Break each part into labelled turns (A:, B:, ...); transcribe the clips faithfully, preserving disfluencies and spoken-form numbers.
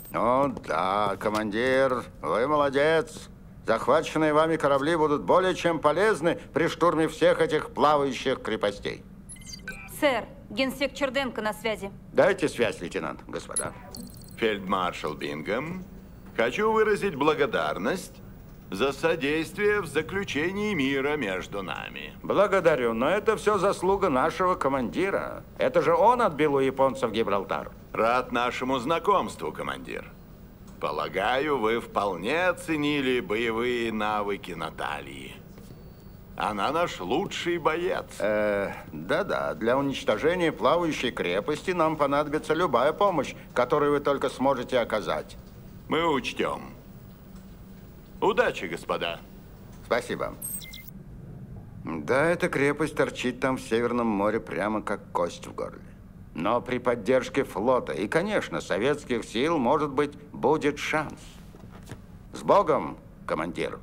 A: О, да, командир, вы молодец. Захваченные вами корабли будут более чем полезны при штурме всех этих плавающих крепостей.
B: Сэр, генсек Черденко на связи.
A: Дайте связь, лейтенант, господа.
C: Фельдмаршал Бингем, хочу выразить благодарность за содействие в заключении мира между нами.
A: Благодарю, но это все заслуга нашего командира. Это же он отбил у японцев Гибралтар.
C: Рад нашему знакомству, командир. Полагаю, вы вполне оценили боевые навыки Натальи. Она наш лучший боец.
A: Э, да-да, для уничтожения плавающей крепости нам понадобится любая помощь, которую вы только сможете оказать.
C: Мы учтем. Удачи, господа.
A: Спасибо. Да, эта крепость торчит там в Северном море прямо как кость в горле. Но при поддержке флота и, конечно, советских сил, может быть, будет шанс. С Богом, командир.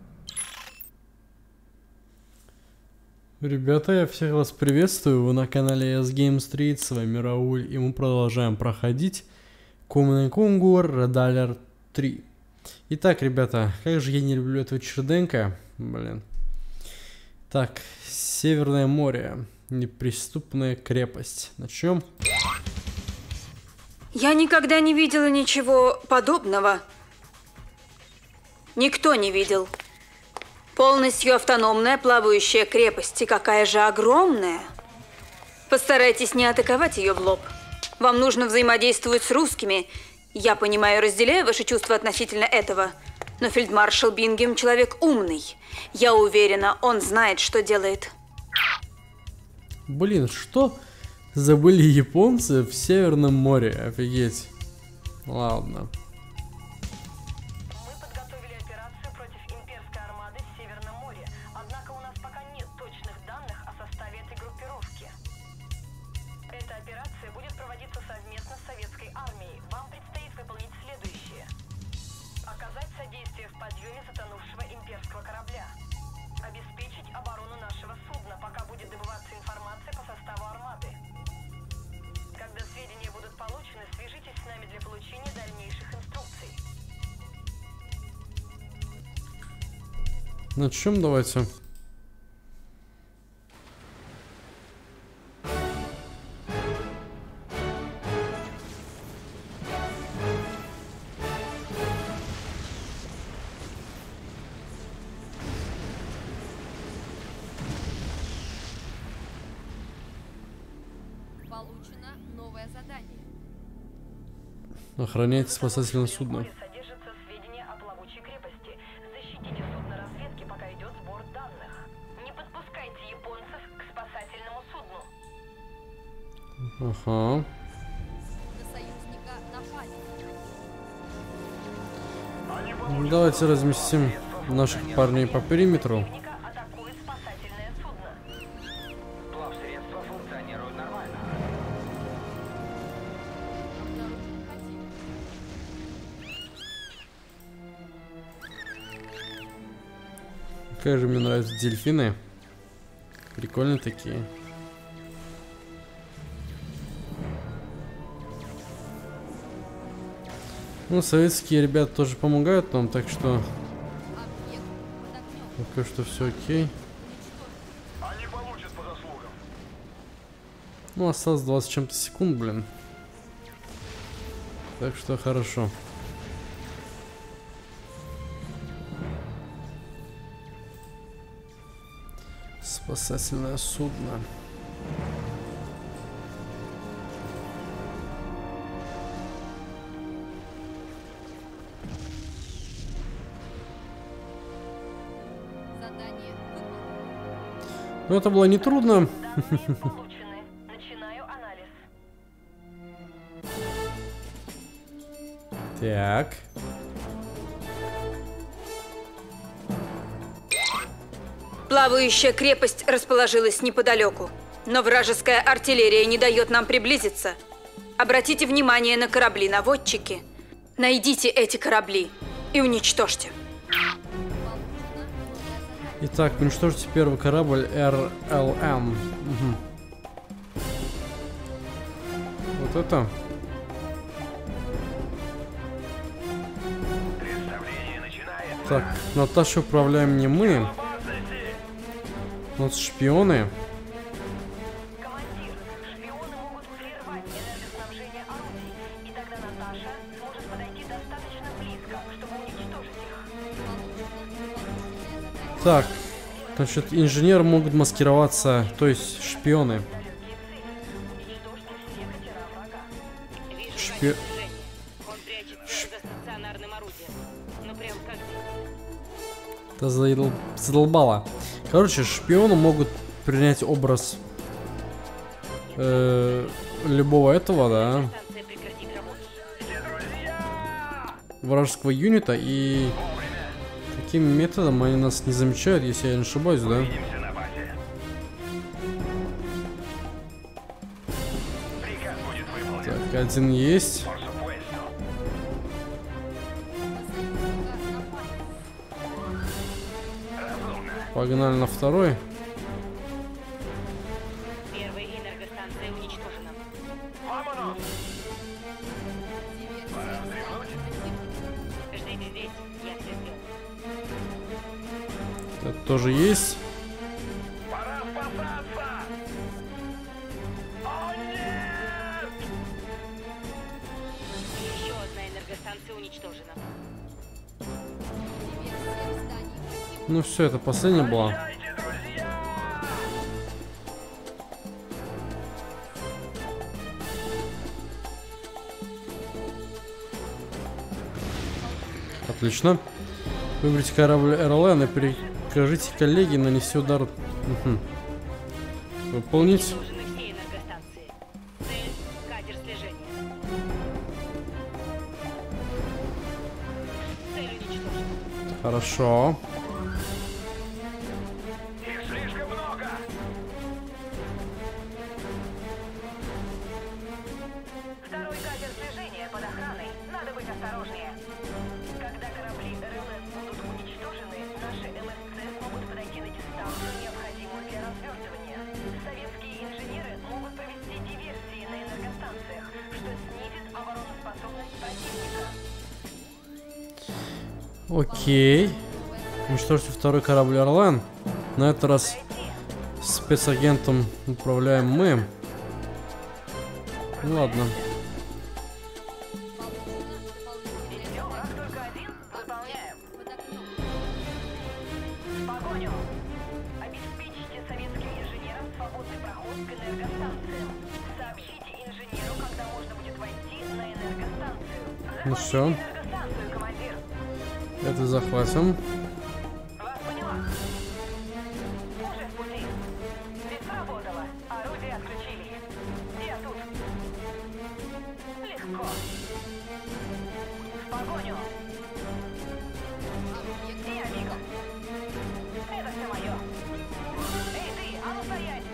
D: Ребята, я всех вас приветствую. Вы на канале эс Game Street. С вами Рауль. И мы продолжаем проходить Command and Conquer Red Alert три. Итак, ребята, как же я не люблю этого Черденко. Блин. Так, Северное море. Неприступная крепость. Начнем.
B: Я никогда не видела ничего подобного. Никто не видел. Полностью автономная плавающая крепость. И какая же огромная. Постарайтесь не атаковать ее в лоб. Вам нужно взаимодействовать с русскими. Я понимаю, разделяю ваши чувства относительно этого. Но фельдмаршал Бингем человек умный. Я уверена, он знает, что делает.
D: Блин, что забыли японцы в Северном море? Офигеть. Ладно.
E: Мы подготовили операцию против имперской армады в Северном море. Однако у нас пока нет точных данных о составе этой группировки. Эта операция будет проводиться совместно с советской армией. Вам предстоит выполнить следующее. Оказать содействие в подъеме затонувшего имперского корабля. Обеспечить оборону нашего судна, пока будет добываться информация по составу армады. Когда сведения будут получены, свяжитесь с нами для получения дальнейших инструкций.
D: Начнем, давайте.
F: Получено новое задание.
D: Охраняйте спасательное судно.
E: Содержатся сведения о плавучей крепости. Защитите судно разведки, пока идет сбор данных. Не подпускайте японцев к спасательному судну.
D: Ага.
F: На союзника напали.
D: Давайте разместим наших парней по периметру.
E: Атакует спасательное судно.
G: Плавсредства функционируют нормально.
F: Обнаружен противник.
D: Как же мне нравятся дельфины. Прикольные такие. Ну, советские ребята тоже помогают нам, так что
F: Объект под огнем.
D: пока что все окей.
G: Они получат по заслугам.
D: Ну, осталось двадцать с чем-то секунд, блин. Так что хорошо. Спасательное судно.
F: Задание выполнено.
D: Ну, это было нетрудно.
E: Данные получены. Начинаю анализ.
D: Так.
B: Плавающая крепость расположилась неподалеку. Но вражеская артиллерия не дает нам приблизиться. Обратите внимание на корабли-наводчики. Найдите эти корабли и уничтожьте.
D: Итак, уничтожьте первый корабль эр эл эм. Угу. Вот это. Так, Наташу управляем не мы. У нас шпионы.
E: Командир, шпионы могут прервать энергоснабжение орудий, и тогда Наташа сможет подойти достаточно близко, чтобы уничтожить их.
D: Так, значит, инженеры могут маскироваться, то есть шпионы.
E: Уничтожьте все катера врага.
D: Шпи...
H: Он прячется за стационарным орудием. Ну прям как здесь.
D: Это задол... задолбало. Короче, шпионы могут принять образ э, любого этого, да,
H: Станция прекратит работу.
D: вражеского юнита, и таким методом они нас не замечают, если я не ошибаюсь, да?
G: Увидимся на базе. Приказ будет выполнен.
D: Так, один есть.
G: Por supuesto. Разумно.
D: Погнали на второй.
H: Первая энергостанция уничтожена.
G: Vámonos.
H: Ждите здесь, я все сделаю.
D: Это тоже есть.
G: Пора спасаться. О, нет!
H: Еще одна энергостанция уничтожена.
D: Ну все, это последняя была.
G: Дайте, друзья!
D: Отлично. Выберите корабль эр эл эн и прикажите коллеге нанести удар. Мгм. Выполнить.
H: Уничтожены все энергостанции. Цель — катер слежения. Цель уничтожена.
D: Хорошо.
G: Их слишком много.
E: Второй катер слежения под охраной. Надо быть осторожнее. Когда корабли эр эл эн будут уничтожены, наши эм эс цэ смогут подойти на дистанцию, необходимую для развертывания. Советские инженеры могут провести диверсии на энергостанциях, что снизит обороноспособность противника.
D: Окей. Уничтожьте второй корабль эр эл эн. На этот раз спецагентом управляем мы. Ну ладно.
E: Все, враг только один. Выполняем. В погоню. Обеспечьте советским инженерам свободный проход к энергостанциям. Сообщите инженеру, когда можно будет войти на энергостанцию.
D: Ну все.
E: Энергостанцию, командир.
D: Это захватим.
E: Вас поняла. Уже в пути. Ведь сработало. Орудие отключили. Я тут. Легко. В погоню. Я мигом. Это все мое. Эй, ты, а ну стоять!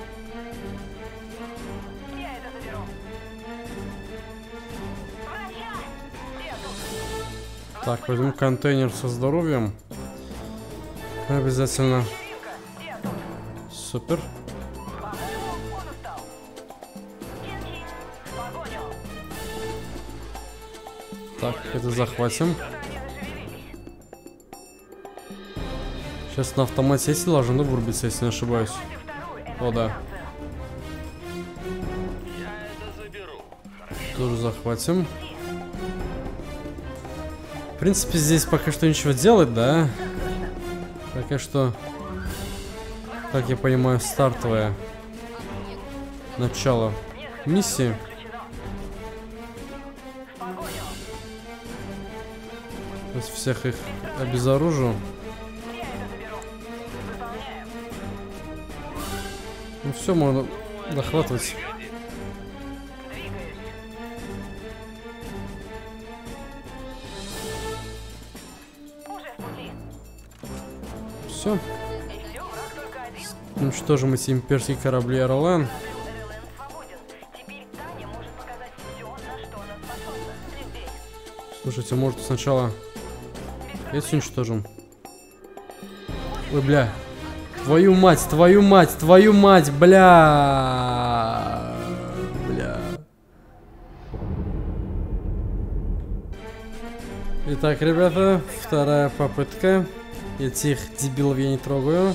E: Я это заберу. Врача! Я тут.
D: Так, возьму контейнер со здоровьем. Обязательно.
E: Вечеринка! Я тут.
D: Супер.
E: По-моему, он устал. Чин-чин. В погоню.
D: Так, это захватим.
E: Что-то они зашевелились.
D: Сейчас на автомате эти должны вырубиться, если не ошибаюсь.
E: Возьмите вторую
D: О, да.
E: энергостанцию.
G: Я это заберу.
D: Тоже захватим. В принципе, здесь пока что ничего делать, да? Пока что, как я понимаю, стартовое начало миссии.
E: Включено. В погоню.
D: Сейчас всех их обезоружу.
E: Я это заберу. Выполняем.
D: Ну все, можно захватывать.
E: Двигаюсь. Уже в пути.
D: Все.
E: И все, враг только один.
D: Уничтожим эти имперские корабли эр эл эн.
E: эр эл эн свободен. Теперь Таня может показать все, на что она способна. Здесь.
D: Слушайте, может сначала эти уничтожим. Ой, бля. Твою мать, твою мать, твою мать, бля. Бля. Итак, ребята, вторая попытка. Этих дебилов я не трогаю.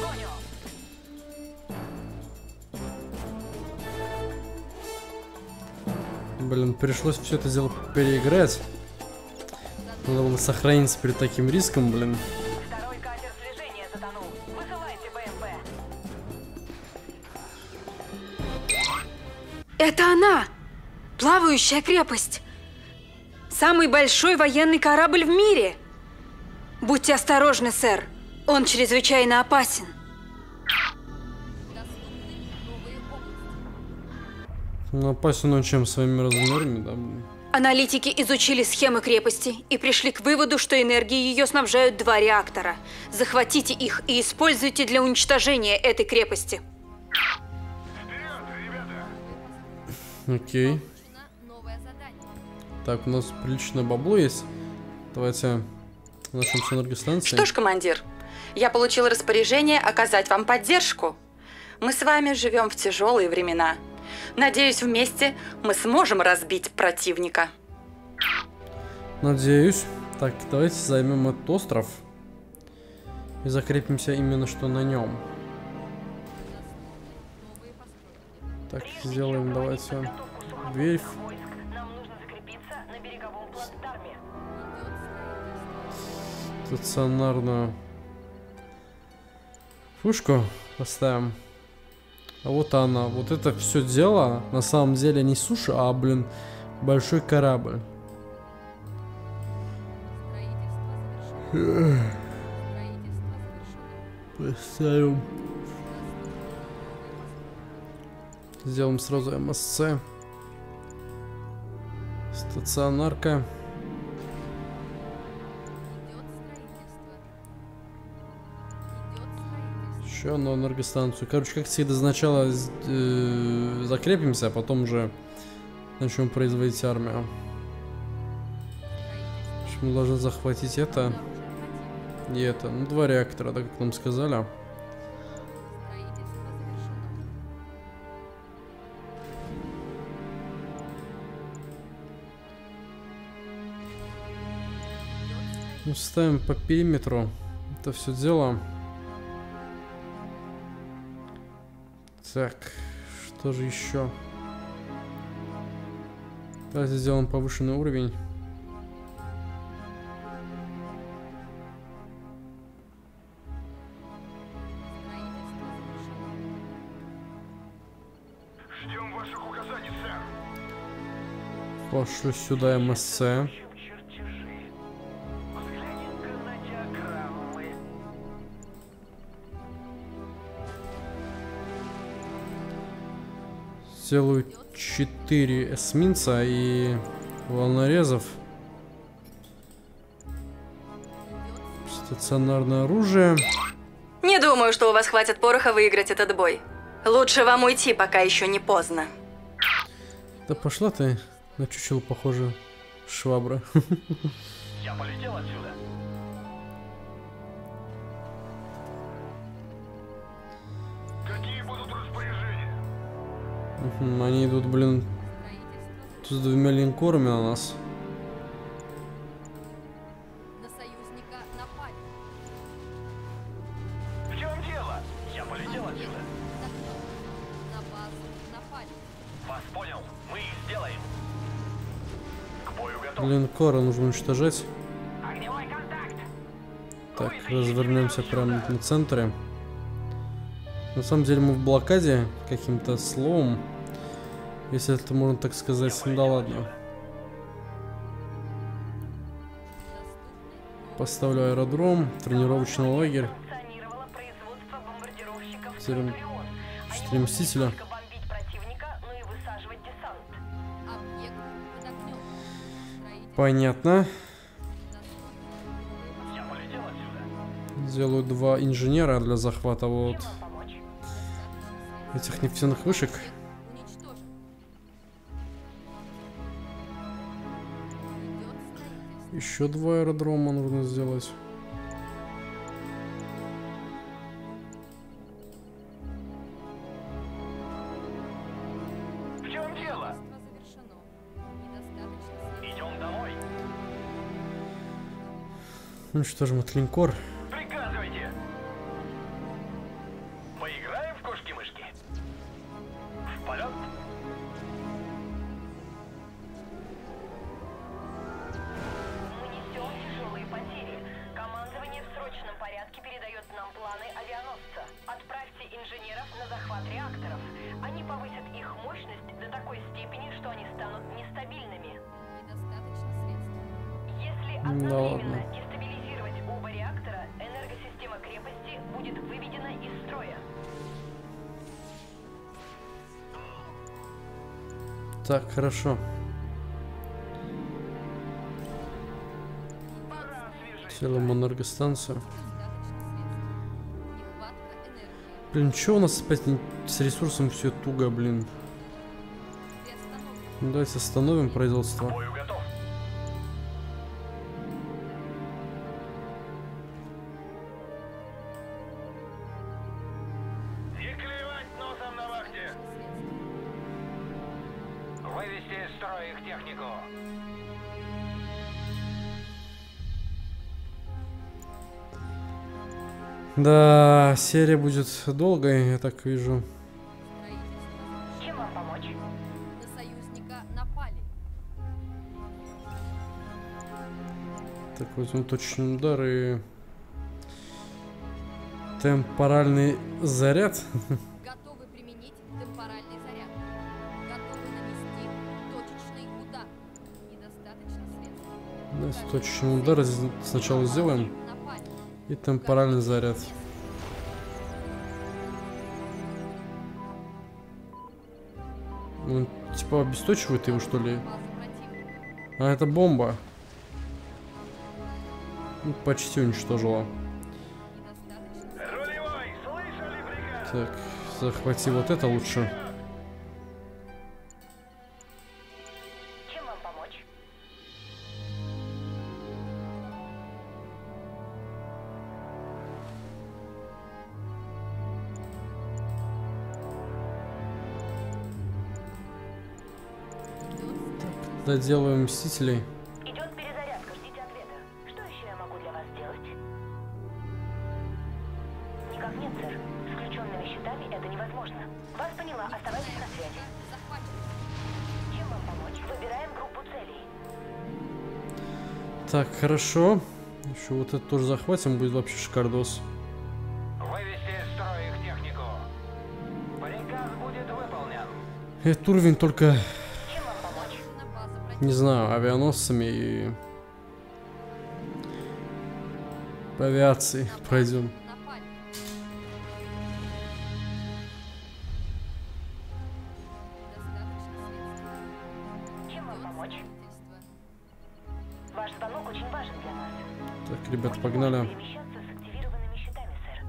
D: Блин, пришлось все это дело переиграть. Надо было сохраниться перед таким риском, блин.
E: Второй катер слежения затонул. Высылайте БМП.
B: Это она! Плавающая крепость! Самый большой военный корабль в мире! Будьте осторожны, сэр. Он чрезвычайно опасен.
D: Ну, опасен он чем? Своими размерами, да, блин.
B: Аналитики изучили схемы крепости и пришли к выводу, что энергией ее снабжают два реактора. Захватите их и используйте для уничтожения этой крепости.
D: Окей.
F: Новое задание.
D: Так, у нас приличное бабло есть. Давайте начнем с энергостанции.
I: Что ж, командир, я получил распоряжение оказать вам поддержку. Мы с вами живем в тяжелые времена. Надеюсь, вместе мы сможем разбить противника.
D: Надеюсь. Так, давайте займем этот остров. И закрепимся именно что на нем. Так, сделаем, давайте. Верфь.
E: Нам нужно закрепиться на береговом плацдарме.
D: Стационарную пушку поставим. А вот она. Вот это все дело на самом деле не суша, а, блин, большой корабль. Поставим. Сделаем сразу эм эс цэ. Стационарка. Еще одну энергостанцию. Короче, как всегда, сначала э, закрепимся, а потом уже начнем производить армию. Мы должны захватить это и это. Ну, два реактора, так как нам сказали. Ну, ставим по периметру это все дело. Так, что же еще? Давайте сделаем повышенный уровень.
G: Ждем ваших указаний, сэр.
D: Пошлю сюда эм эс цэ.
G: Чертежи. Взгляни-ка на диаграммы.
D: Сделаю четыре эсминца и волнорезов. Стационарное оружие.
I: Не думаю, что у вас хватит пороха выиграть этот бой. Лучше вам уйти, пока еще не поздно.
D: Да пошла ты, на чучело похоже, швабра.
G: Я полетел отсюда. Какие будут распоряжения?
D: Мгм, они идут, блин, с двумя линкорами на нас.
F: На союзника напали.
G: В чем дело? Я полетел отсюда.
F: На базу напали.
G: Вас понял. Мы их сделаем. К бою готов.
D: Линкоры нужно уничтожать.
G: Огневой контакт.
D: Так, развернемся прямо на центре. На самом деле мы в блокаде каким-то словом, если это можно так сказать. Да ладно. Поставлю аэродром, тренировочный лагерь.
E: Функционировало производство бомбардировщиков
D: Четыре
E: «Центурион». Они
D: четыре
E: могут
D: мстителя.
E: не только бомбить противника, но и высаживать десант.
F: Объект под огнем. Строитель.
D: Понятно.
G: Я полетел отсюда.
D: Сделаю два инженера для захвата вот
E: Вам помочь?
D: этих нефтяных вышек.
F: Уничтожен. Идет строительство.
D: Еще два аэродрома нужно сделать.
G: В чем дело?
F: Строительство завершено. Недостаточно сил.
G: Идем домой.
D: Уничтожим этот линкор.
G: Приказывайте. Поиграем в кошки-мышки? В полет?
E: Мы несем тяжелые потери. Командование в срочном порядке передает нам планы авианосца. Отправьте инженеров на захват реакторов. Они повысят их мощность до такой степени, что они станут нестабильными.
F: Недостаточно средств.
E: Если
D: Ну
E: одновременно
D: ладно.
E: дестабилизировать оба реактора, энергосистема крепости будет выведена из строя.
D: Так, хорошо. Делаем энергостанцию.
F: Недостаточно средств. Нехватка энергии.
D: Блин, чё у нас опять не- с ресурсом все туго, блин.
F: Приостановлено.
D: Ну, давайте остановим производство.
G: Бою готов. Не клевать носом на вахте. Вывести из строя их технику.
D: Да, серия будет долгой, я так вижу.
F: Строительство.
E: Чем вам помочь?
F: На союзника напали.
D: Так, возьмем точный удар и... Темпоральный заряд.
F: Готовы применить темпоральный заряд. Готовы нанести точечный удар. Недостаточно средств.
D: Давайте точный удар з- сначала сделаем.
F: Напали.
D: И темпоральный заряд. Он типа обесточивает его, что ли?
F: Базу противника.
D: А, это бомба. Ну, почти уничтожила.
F: Недостаточно.
G: Рулевой, слышали приказ?
D: Так, захвати вот это лучше.
E: Чем вам помочь?
D: Доделаем мстителей.
E: Идет перезарядка, ждите ответа. Что еще я могу для вас сделать? Никак нет, сэр. С включенными щитами это невозможно. Вас поняла, оставайтесь на связи.
F: Захвачен.
E: Чем вам помочь? Выбираем группу целей.
D: Так, хорошо. Еще вот это тоже захватим, будет вообще шикардос.
G: Вывести из строя их технику. Приказ будет выполнен.
D: Этот уровень только,
E: Чем вам помочь?
F: На база противника.
D: не знаю, авианосцами и по авиации пройдем.
F: Напали. Недостаточно средств.
E: Чем вам помочь?
F: Строительство.
E: Ваш звонок очень важен для нас.
D: Так, ребята,
E: Мы не
D: погнали.
E: можем перемещаться с активированными щитами, сэр.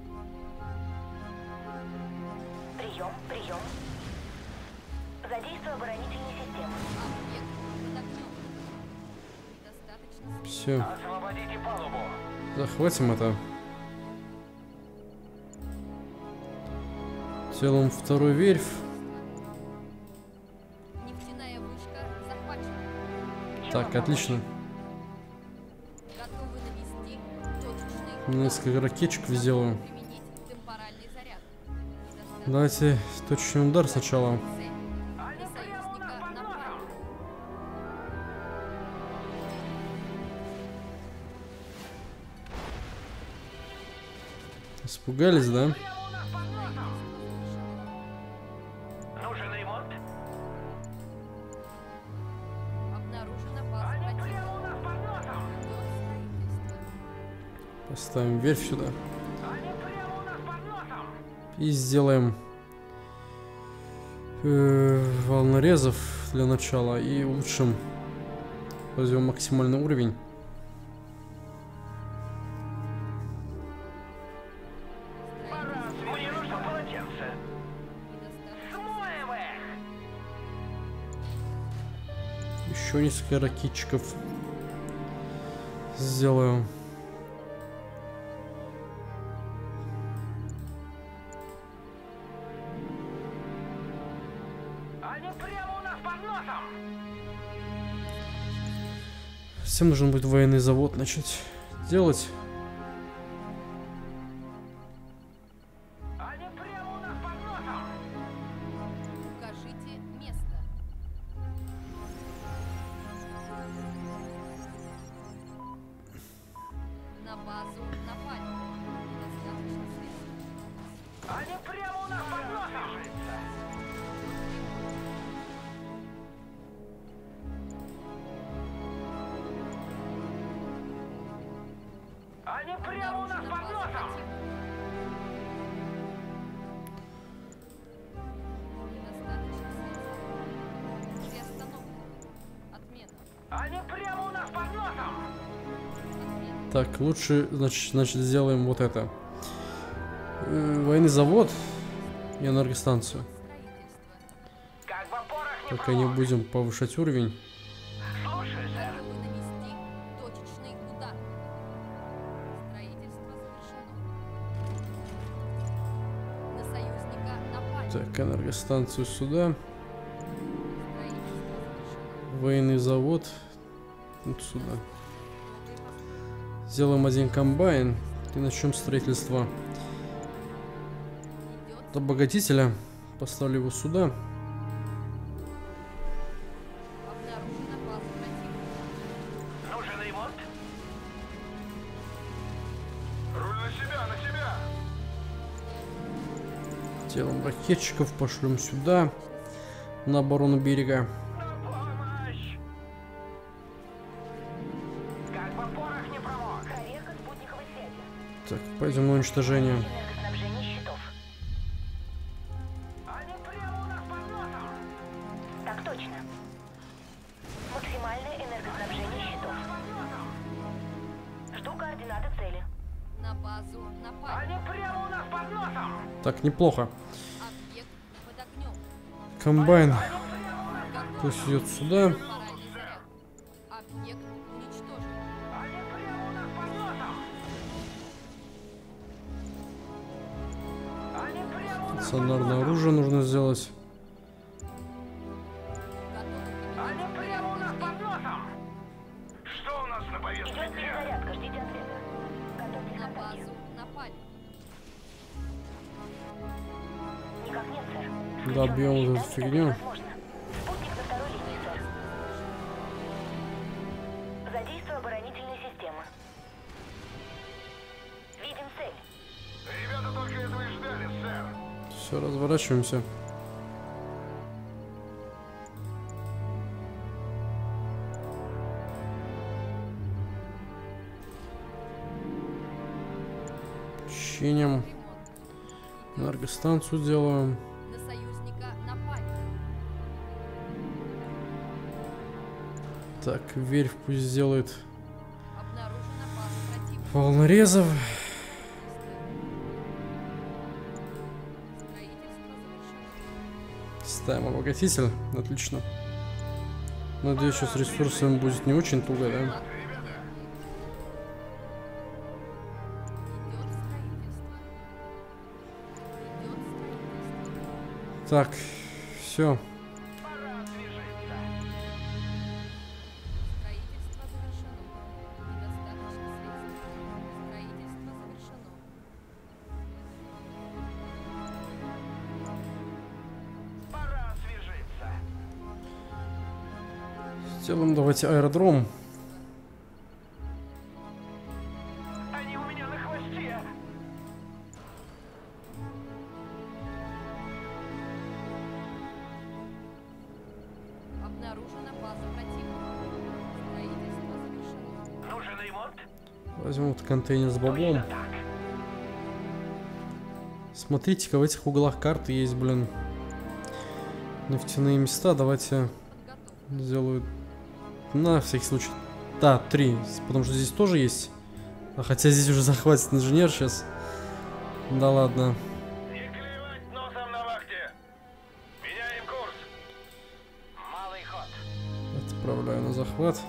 E: Прием, прием. Задействуй оборонительные системы.
F: Объект под огнем. Недостаточно средств.
D: Все,
G: Освободите палубу.
D: захватим это. Делаем второй верфь.
F: Нефтяная вышка захвачена.
E: Чем
D: Так,
E: вам
D: отлично.
F: Готовы навести точечный удар.
D: Несколько ракетчиков сделаю.
F: Применить темпоральный заряд. Недостаточно
D: Давайте точный удар сначала.
F: цель. На союзника напали.
D: Испугались, да?
G: Нужен ремонт?
F: Обнаружена база противника.
G: у нас под носом.
F: Идет строительство.
D: Поставим верфь сюда.
G: Они прямо у нас под носом.
D: И сделаем э, волнорезов для начала. И улучшим. Возьмем максимальный уровень.
G: Мне нужно полотенце.
F: Недостаточно.
G: Смоем их.
D: Еще несколько ракетчиков сделаю.
G: Они прямо у нас под носом.
D: Всем нужен будет военный завод начать делать.
G: Они прямо у нас под носом!
F: Укажите место. На базу напали. Достаточно средств.
G: Они прямо у нас под носом! Они прямо у нас
F: Обнаружена
G: под
F: база
G: носом!
F: противника. Недостаточно средств. Приостановка. Отмена.
G: Они прямо у нас под носом!
F: Отмена.
D: Так, лучше, значит, значит сделаем вот это. Э, военный завод и энергостанцию.
F: Строительство.
G: Как бы порох не
D: Пока не
G: промок.
D: будем повышать уровень.
G: Слушай, сэр.
F: Готовы нанести точечный удар. Строительство завершено. На союзника напали.
D: Так, энергостанцию сюда.
F: Строительство завершено.
D: Военный завод вот сюда. Сделаем один комбайн и начнем строительство
F: Идет
D: обогатителя. Поставлю его сюда.
F: обнаружена база противника.
G: Нужен ремонт? Руль на себя, на себя!
D: Делаем ракетчиков, пошлем сюда. На оборону берега.
G: На помощь! Как бы порох не промок. Проверка спутниковой связи.
D: Так, пойдем на уничтожение.
G: Энергоснабжение щитов. Они прямо у нас под носом! Так точно. Максимальное энергоснабжение щитов. Жду координаты цели.
F: На базу напали.
G: Они прямо у нас под носом!
D: Так, неплохо.
F: Объект под огнем.
D: Комбайн
F: Готов.
D: пусть идет сюда.
F: Паральный заряд. Объект уничтожен.
G: Они прямо у нас под носом! Они прямо у нас под
D: Стационарное
G: носом!
D: оружие нужно сделать.
F: Готовы
G: Они
F: применять
G: прямо у нас под носом! Что у нас на повестке дня? Идет перезарядка, ждите ответа. Готовьтесь к
F: на
G: атаке.
F: базу напали.
G: Никак нет, сэр.
D: Добьем
G: Включенные
D: эту
G: щитами
D: фигню.
G: это невозможно. Спутник на второй линии, сэр. Задействую оборонительные системы. Видим цель. Ребята только этого и ждали, сэр.
D: Все, разворачиваемся. Чиним.
F: Ремонт.
D: Энергостанцию делаем.
F: На союзника напали.
D: Так, верфь пусть сделает
F: Обнаружена база противника.
D: волнорезов.
F: Строительство завершено.
D: Ставим обогатитель. Отлично. Надеюсь, сейчас с ресурсами будет не очень туго, да?
F: Идет строительство. Идет строительство.
D: Так, все.
F: Строительство завершено. Недостаточно средств. Строительство завершено.
G: Пора освежиться.
D: Сделаем давайте аэродром.
G: Они у меня на хвосте.
F: Обнаружена база противника. Строительство завершено.
G: Нужен ремонт?
D: Возьмем вот контейнер с баблом.
G: Точно так.
D: Смотрите-ка, в этих углах карты есть, блин, нефтяные места. Давайте
F: Подготовка.
D: сделаю на всякий случай. Да, три, потому что здесь тоже есть. А хотя здесь уже захватит инженер сейчас. Да ладно.
G: Не клевать носом на вахте. Меняем курс. Малый ход.
D: Отправляю на захват.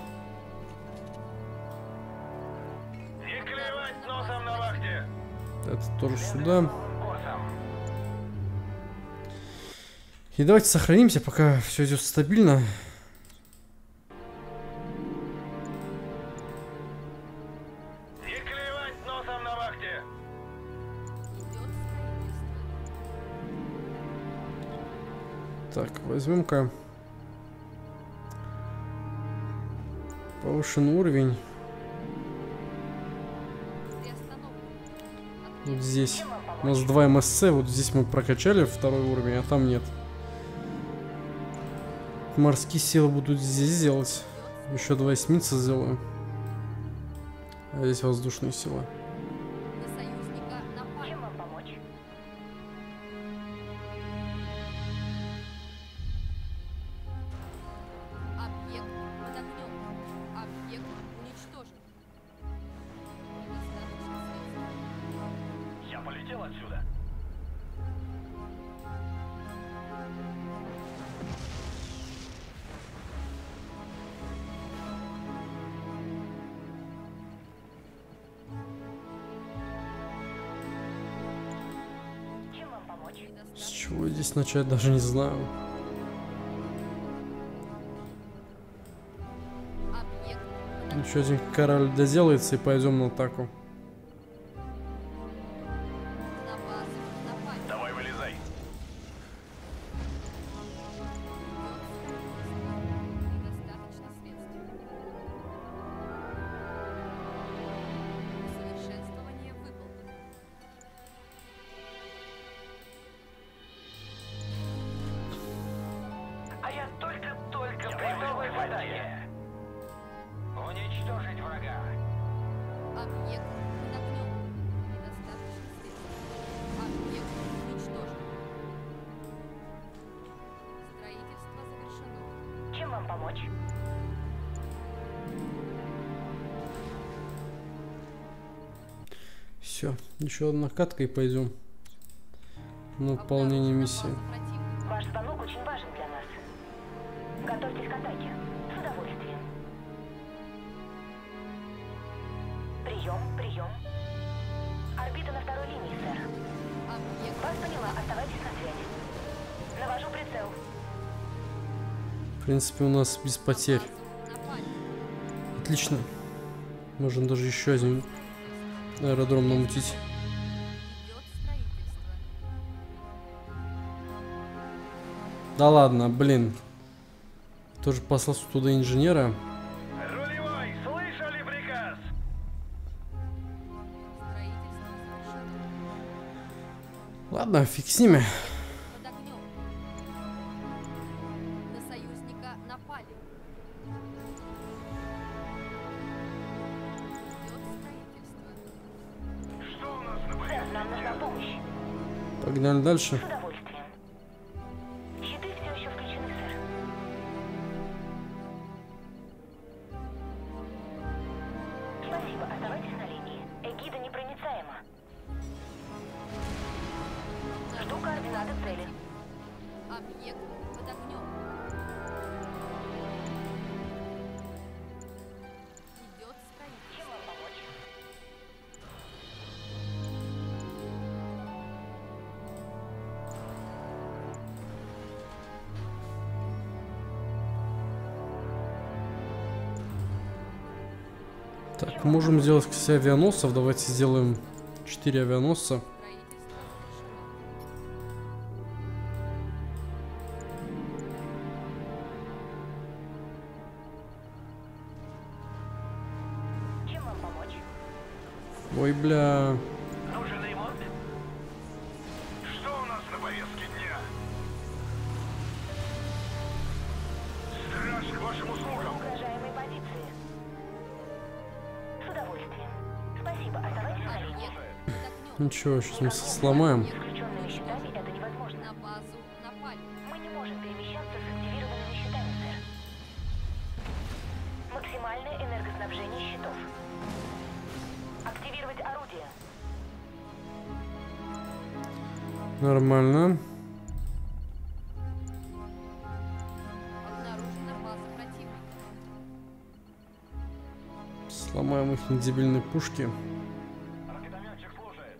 G: Не клевать носом на вахте.
D: Это тоже сюда.
G: Курсом.
D: И давайте сохранимся, пока все идет стабильно.
G: Не
D: Так, возьмем-ка повышенный уровень. Вот здесь у нас два эм эс цэ, вот здесь мы прокачали второй уровень, а там нет. Морские силы будут здесь делать. Еще два эсминца сделаю. А здесь воздушные силы.
E: Чем вам помочь?
F: Объект под огнем. Объект уничтожен. Недостаточно средств.
G: Я полетел отсюда.
E: Чем вам помочь?
D: С чего здесь начать, даже не знаю.
F: Объект под огнем.
D: Еще один король доделается и пойдем на атаку.
F: На базу напали.
G: Давай вылезай.
F: Недостаточно средств. Совершенствование выполнено.
G: А я только-только прибыл в задание. Уничтожить врага.
F: Объект под огнем. Недостаточно средств. Объект уничтожен. Строительство завершено.
E: Чем вам помочь?
D: Все, еще одна катка и пойдем на выполнение миссии.
E: Ваш звонок очень важен для нас. Готовьтесь к атаке. С удовольствием. Прием, прием. Орбита на второй линии, сэр.
F: Объект
E: Вас поняла, оставайтесь на связи. Навожу прицел.
D: В принципе, у нас без потерь.
F: напали.
D: Отлично. Можем даже еще один аэродром намутить.
F: Идет строительство.
D: Да ладно, блин. Тоже послал туда инженера.
G: Рулевой, слышали приказ?
F: Строительство завершено.
D: Ладно, фиг с ними.
F: Под огнем. На союзника напали. Идет строительство.
G: Что у нас на
E: Сэр, нам нужна помощь.
D: Погнали дальше.
E: С удовольствием. Щиты все еще включены, сэр. Спасибо, оставайтесь на линии. Эгида непроницаема. Жду координаты цели.
F: Объект под огнем. Идет строительство.
E: Чем вам помочь?
D: Так, можем сделать, кстати, авианосцев. Давайте сделаем четыре авианосца.
F: Строительство завершено.
E: Чем вам помочь?
D: Ой, бля.
G: Нужен ремонт? Что у нас на повестке дня? Страж к вашим услугам.
E: Угрожаемой позиции. С удовольствием. Спасибо, оставайтесь на линии.
F: Объект под огнем.
D: Ничего, сейчас мы сломаем.
E: Исключенными щитами это невозможно.
F: На базу напали.
E: Мы не можем перемещаться с активированными щитами, сэр. Максимальное энергоснабжение щитов. Активировать орудие.
D: Нормально.
F: Обнаружена база противника.
D: Сломаем их дебильные пушки.
G: Ракетометчик слушает.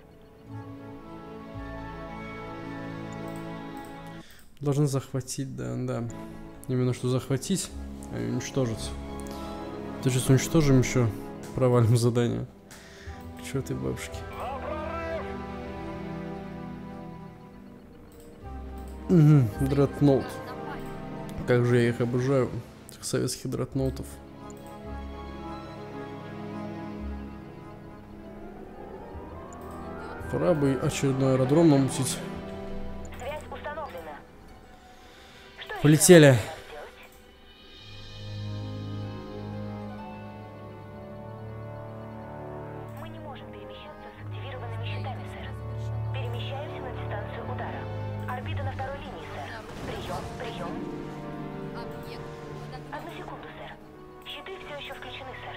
D: Должны захватить, да, да. Именно что захватить, а и уничтожить. То сейчас уничтожим еще, провалим задание. К чёртой бабушке. Угу, дредноут. Как же я их обожаю, этих советских дредноутов. Пора бы очередной аэродром намутить.
E: Связь установлена. Что еще
D: Полетели.
E: нам сделать? Мы не можем перемещаться с активированными щитами, сэр. Перемещаемся на дистанцию удара. Орбита на второй линии, сэр. Прием, прием.
F: Объект под огнем.
E: Одну секунду, сэр. Щиты все еще включены, сэр.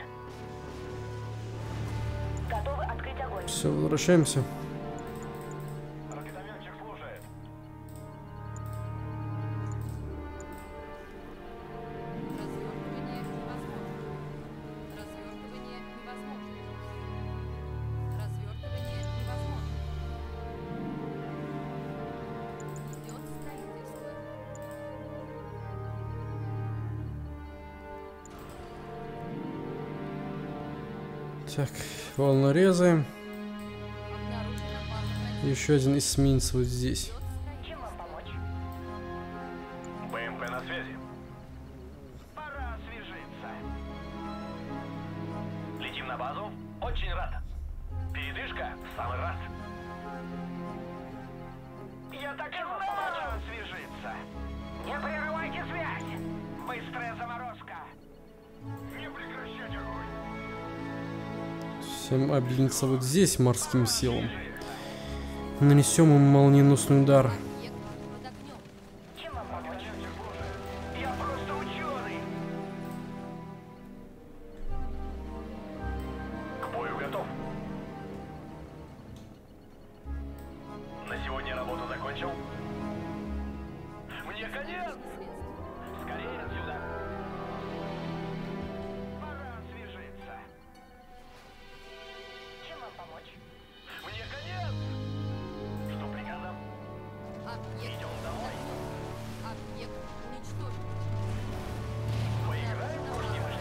E: Готовы открыть огонь.
D: Все, возвращаемся.
G: Ракетометчик слушает.
F: Развертывание невозможно. Развертывание невозможно. Развертывание невозможно. Идет строительство.
D: Так, волнорезы.
F: Обнаружена база противника.
D: Еще один эсминец вот здесь.
E: Чем вам помочь?
G: БМП на связи. Пора освежиться. Летим на базу. Очень рад. Передышка в самый раз. Я так и знал! Пора освежиться. Не прерывайте связь. Быстрая заморозка. Не прекращать огонь.
D: Всем объединиться вот здесь морским силам. Нанесем им молниеносный удар.
F: Объект под огнем.
E: Чем вам помочь?
G: Я просто ученый. К бою готов. На сегодня работу закончил. Мне конец. Скорее отсюда. Пора освежиться.
E: Чем вам помочь?
G: Мне конец. Что приказом?
F: Объект
G: Идем
F: под
G: домой.
F: огнем. Объект уничтожен.
G: Поиграем в кузнечик.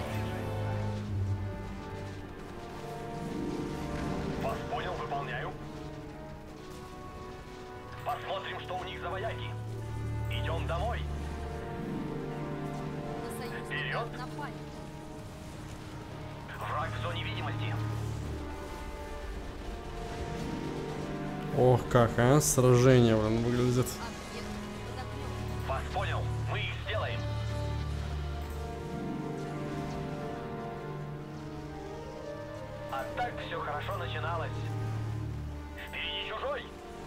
G: Вас понял, выполняю. Посмотрим, что у них за вояки. Идем домой.
F: На союзника
G: Вперед!
F: напали.
G: Враг в зоне видимости.
D: Ох, как, а? Сражение, блин, выглядит.
F: Объект под огнем.
G: Вас понял. Мы их сделаем. А так все хорошо начиналось. Впереди чужой.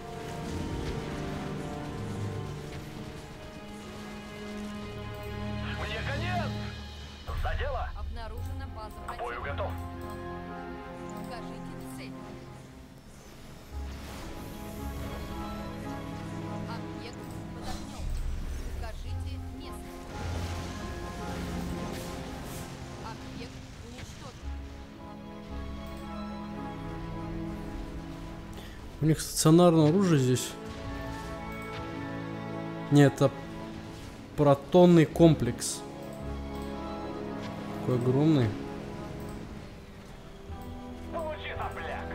G: Мне конец. За дело.
F: Обнаружена база
G: К бою
F: противника.
G: готов.
F: Укажите цель. Объект под огнем. Укажите место. Объект уничтожен.
D: У них стационарное оружие здесь. Нет, это протонный комплекс. Такой огромный.
G: Получи, сопляк.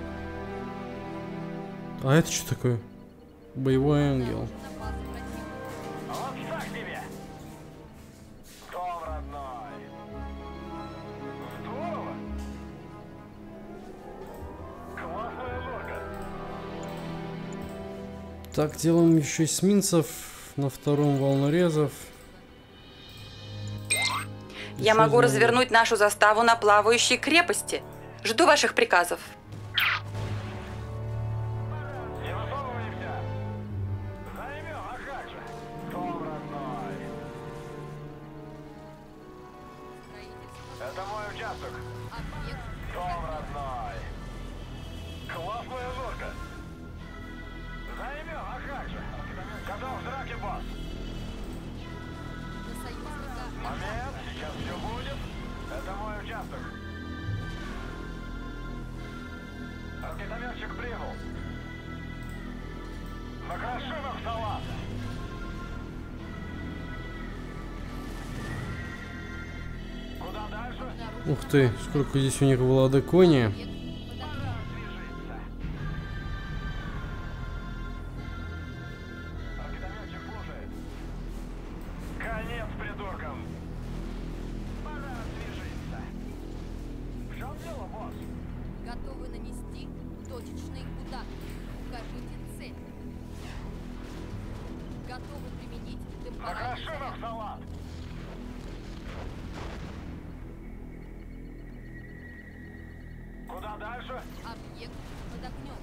D: А это что такое? Боевой ангел.
F: Обнаружена база противника.
G: Вот так тебе. Дом родной. Здорово. Классная лорка.
D: Так, делаем еще эсминцев на втором волнорезов.
I: Я
D: Еще
I: могу
D: сделаем.
I: развернуть нашу заставу на плавающей крепости. Жду ваших приказов.
G: Не высовываемся. Займем, а как же? Дом родной.
F: Строительство.
G: Это мой участок.
F: Объект
G: Дом родной. Классная лорка. Займем, а как же? Готов к драке, босс.
F: на союзника.
G: Момент, сейчас все будет. Это мой участок. Ракетометчик прибыл. Накрошим их салат. Куда дальше?
D: Ух ты, сколько здесь у них владыкония.
F: Объект под огнем.
G: Пора освежиться. Ракетометчик слушает. дело, босс?
F: Готовы нанести точечный удар. Укажите цель. Готовы применить
G: На
F: темпоральный
G: машинах
F: заряд.
G: салат. Куда дальше?
F: Объект под огнем.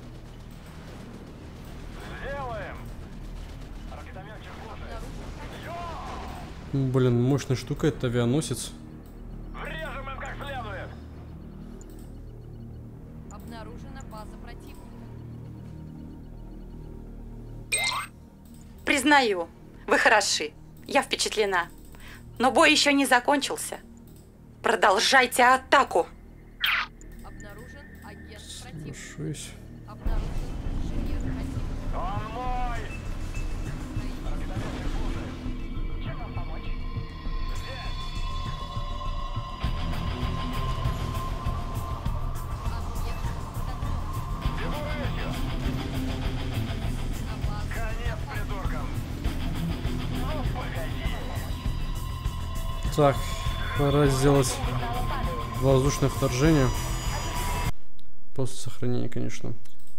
G: Сделаем. Ракетометчик слушает.
F: Обнаружен
D: Блин, мощная штука, это авианосец.
G: Врежем им как следует.
F: Обнаружена база противника.
I: Признаю, вы хороши. Я впечатлена. Но бой еще не закончился. Продолжайте атаку.
F: Обнаружен агент противника.
D: Слушаюсь.
F: Обнаружен инженер противника.
G: Он мой. Ракетометчик слушает. Чем вам помочь? Здесь.
F: Объект под огнем.
G: Бегу рысью.
F: На базу.
G: Конец придуркам. Ну, погоди.
D: Так, пора сделать воздушное вторжение. После сохранения, конечно.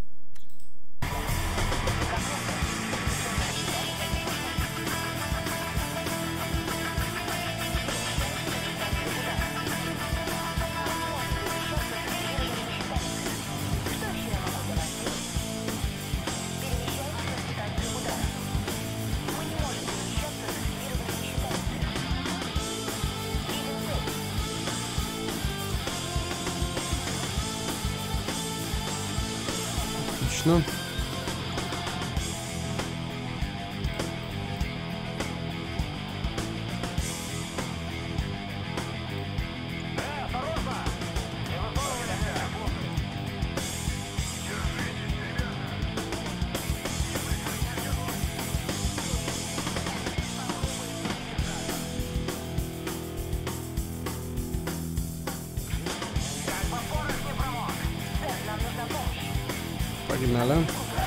D: Отлично.
G: Э, осторожно! Не высовывай меня! Как бы порох не промок! Сэр, нам нужна помощь!
D: Погнали.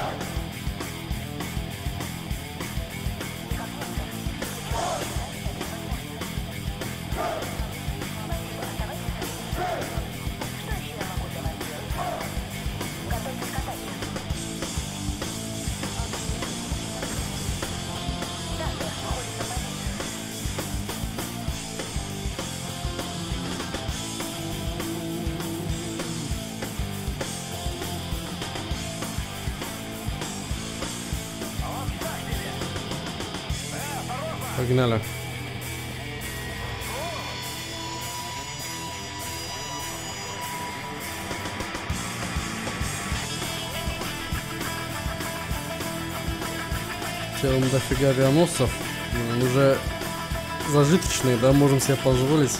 D: Погнали. Целом дофига авианосцев. М, Уже зажиточные, да, можем себе позволить.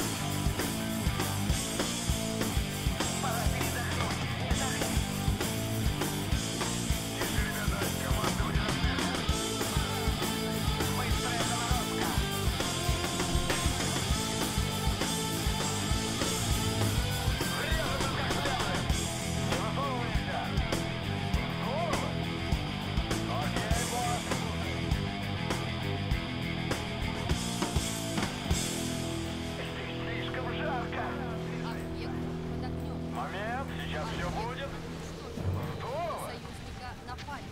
G: Слишком жарко!
F: Объект под огнем.
G: Момент, сейчас все будет! Здорово!
F: Союзника напали.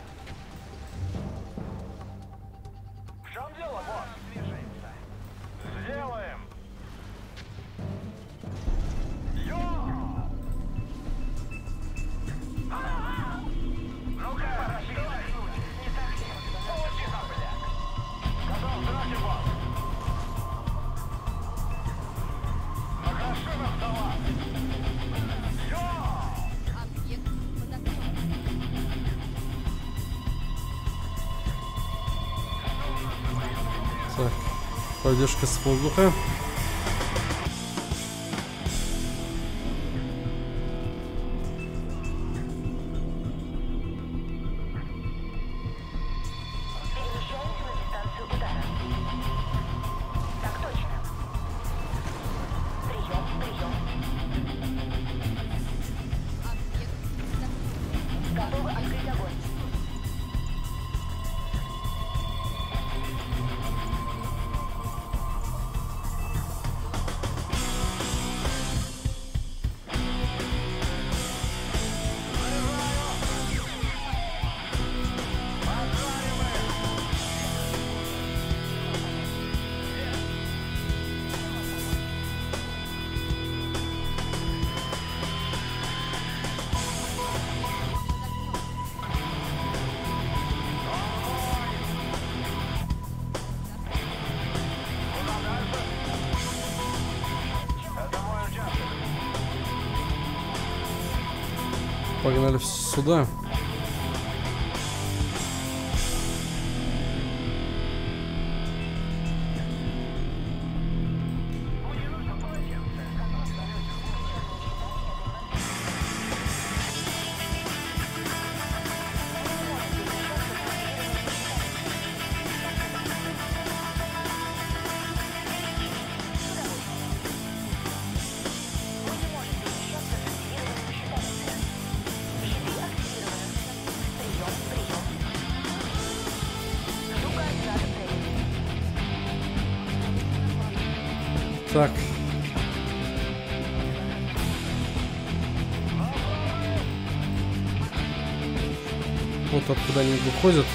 G: В чем дело, босс? Движется. Сделаем! Йо! А-а-а! Ну-ка, рассчитай! Не так ли? Получи, сопляк! Готов, сзади, босс! На машинах салат! Йо!
F: Объект под огнем.
D: Так, поддержка с воздуха.
E: Перемещаемся на дистанцию удара. Так точно. Прием, прием.
F: Объект под огнем.
E: Готовы открыть огонь.
D: погнали сюда. Так. Вот откуда они выходят.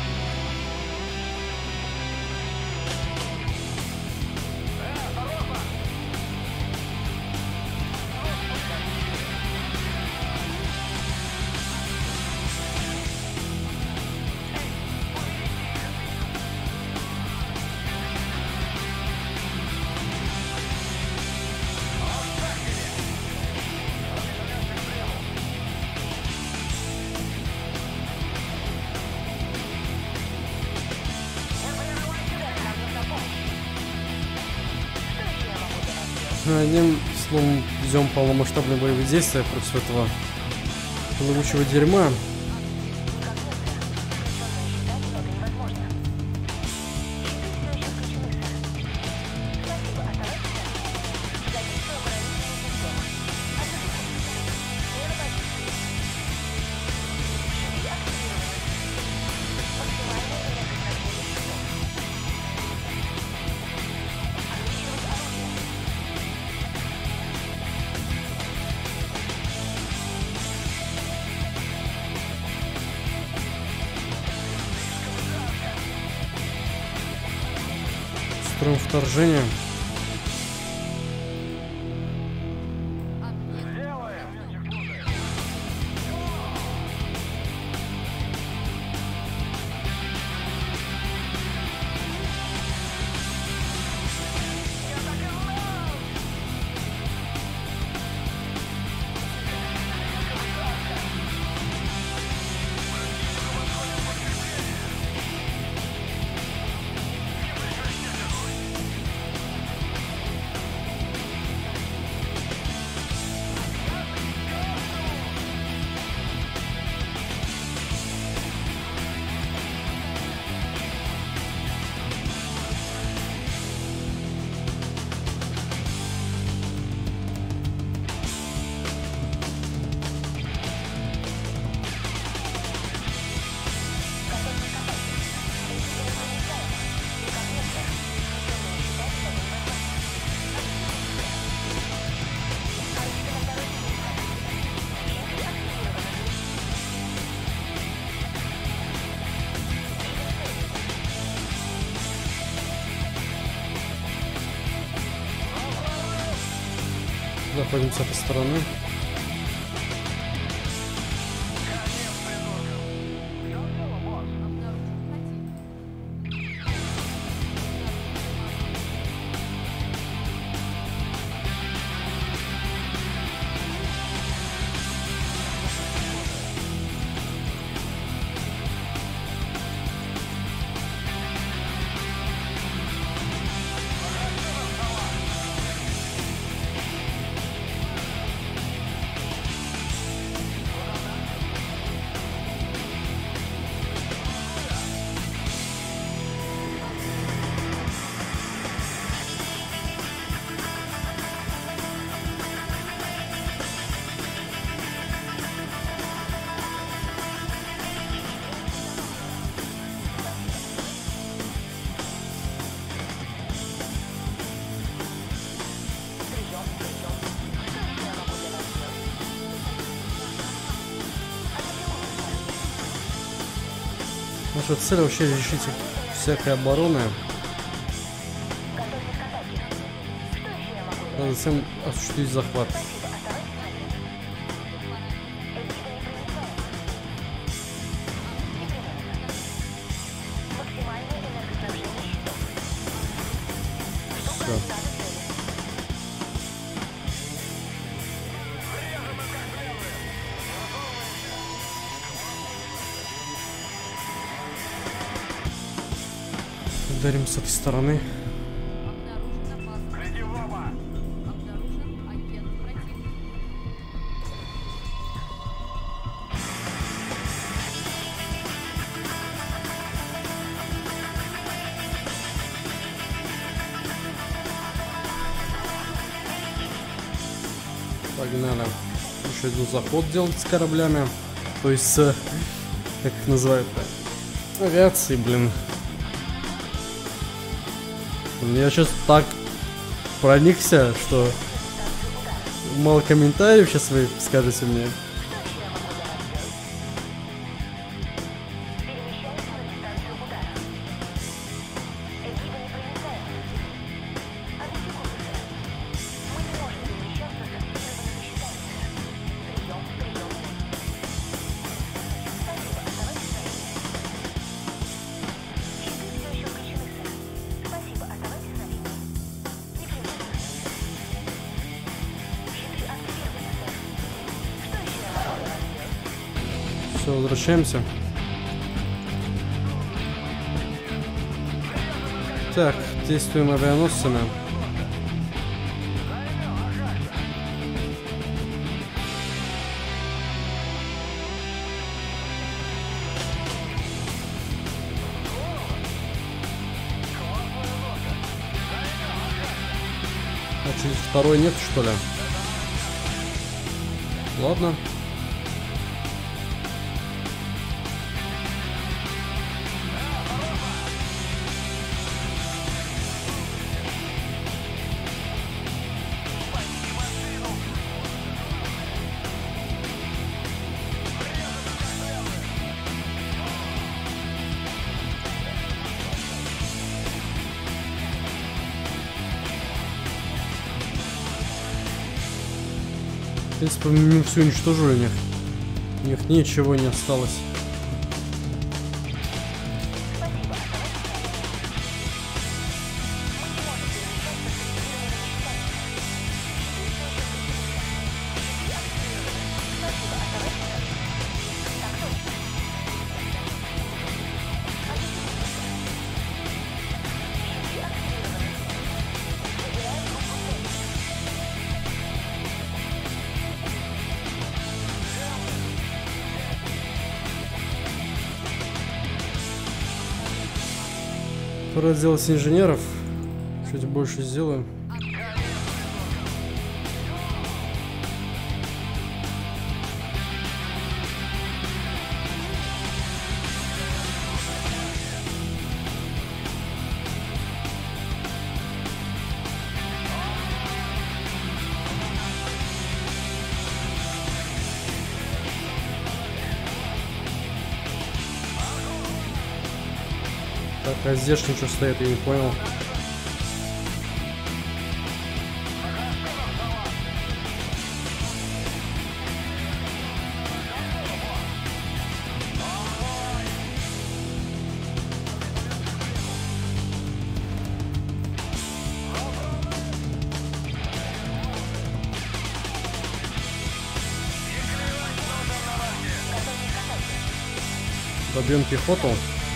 D: Одним словом, ведем полномасштабные боевые действия против этого плывучего дерьма. Строим вторжение. Заходим с этой стороны. Наша цель вообще решить всякой обороны. А затем осуществить захват. Все. ударим с этой стороны.
F: Обнаружен опасный.
G: Гляди в оба!
F: Обнаружен агент противника.
D: Погнали. Еще один заход делать с кораблями. То есть с... Как их называют-то? Авиацией, блин. Я сейчас так проникся, что мало комментариев сейчас вы скажете мне. Все, возвращаемся. Так, действуем авианосцами. А чуть второй нет, что ли? Ладно. В принципе, мы все уничтожили у них. У них ничего не осталось. Пора сделать инженеров. Чуть больше сделаем. Так, а здесь что стоит, я не понял. Добьем пехоту,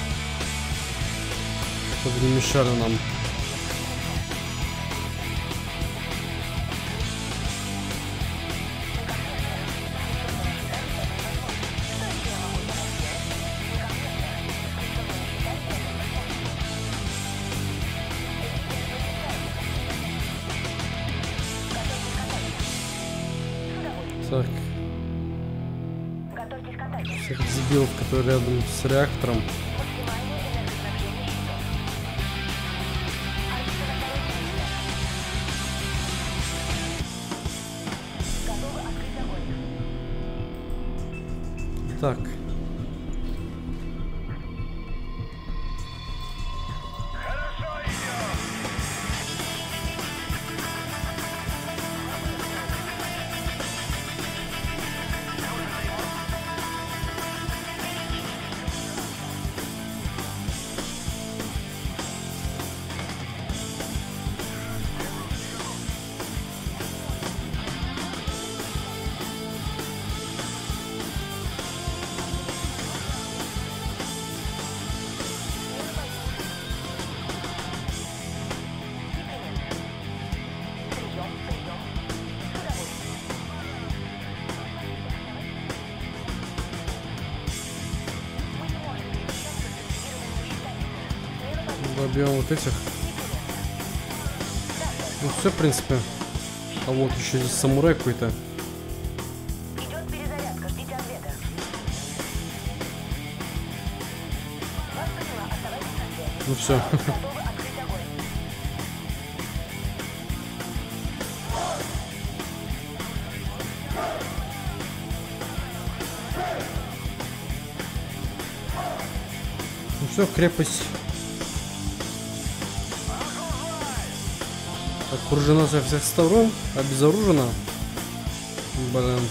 D: чтобы не мешали нам. Так. Всех дебилов, которые рядом с реактором. Так. Пробьем вот этих. Ну все, в принципе. А вот еще здесь самурай какой-то.
E: Идет перезарядка, ждите ответа. Вас поняла, оставайтесь на связи.
D: Ну все.
E: Готовы открыть огонь.
D: Ну все, крепость окружена со всех сторон, обезоружена. Блин.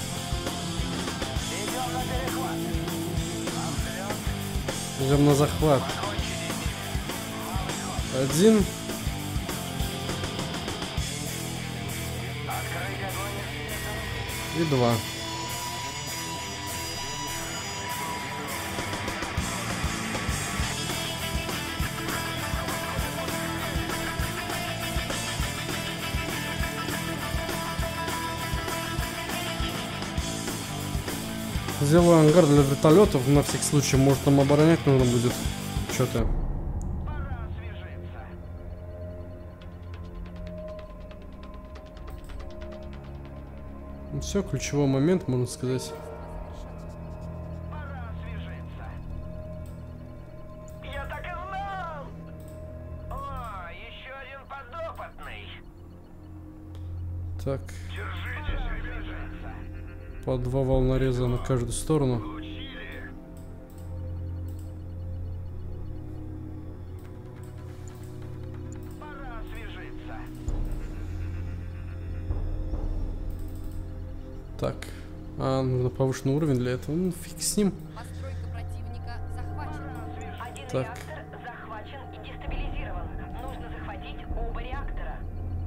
D: Идем на захват. Один. И два. Сделаю ангар для вертолетов, на всякий случай, может там оборонять нужно будет что-то.
G: Пора освежиться.
D: Ну все, ключевой момент, можно сказать.
G: Пора освежиться. Я так и знал! О, еще один подопытный.
D: Так,
G: Держитесь, ребята.
D: по два волнореза на каждую сторону.
G: Учили. Пора освежиться.
D: Так, а нужно повышенный уровень для этого. Ну фиг с ним.
F: Постройка противника захвачена.
E: Один
D: Так.
E: реактор захвачен и дестабилизирован. Нужно захватить оба реактора.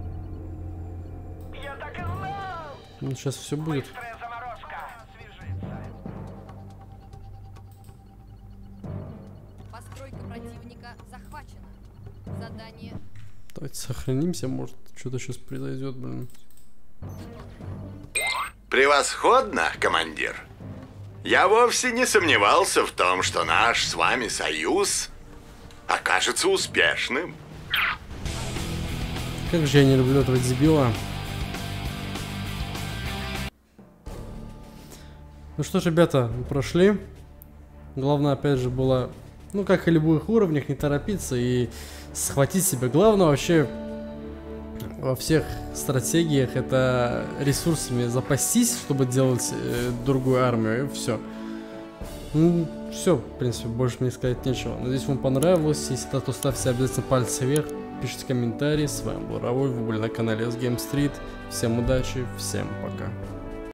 G: Я так и знал!
D: Ну, сейчас все будет.
G: Быстрая заморозка. Освежиться.
F: Постройка противника захвачена. Задание
D: Давайте сохранимся, может что-то сейчас произойдет, блин.
C: Превосходно, командир. Я вовсе не сомневался в том, что наш с вами союз окажется успешным.
D: Как же я не люблю этого дебила. Ну что ж, ребята, мы прошли. Главное, опять же, было, ну, как и в любых уровнях, не торопиться и схватить себя. Главное вообще во всех стратегиях это ресурсами запастись, чтобы делать э, другую армию, и все. Ну, все, в принципе, больше мне сказать нечего. Надеюсь, вам понравилось. Если да, то ставьте обязательно пальцы вверх, пишите комментарии. С вами был Рауль, вы были на канале эс гейм стрит. Всем удачи, всем пока.